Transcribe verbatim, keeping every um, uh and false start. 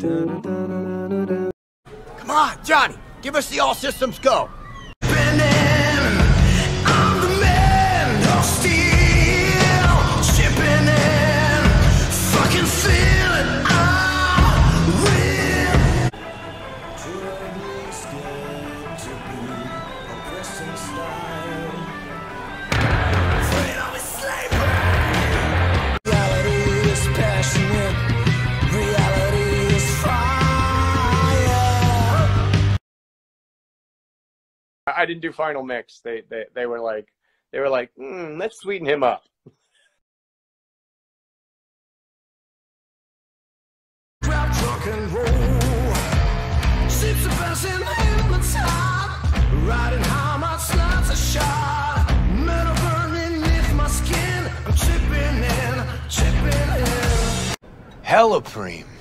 Come on, Johnny, give us the all systems go. I didn't do final mix. They they they were like they were like mm, let's sweeten him up. Grab rock and roll, ships are passing in the tide, riding high, my slugs are shot, metal burning beneath my skin. I'm chipping in, chipping in. Hella preem.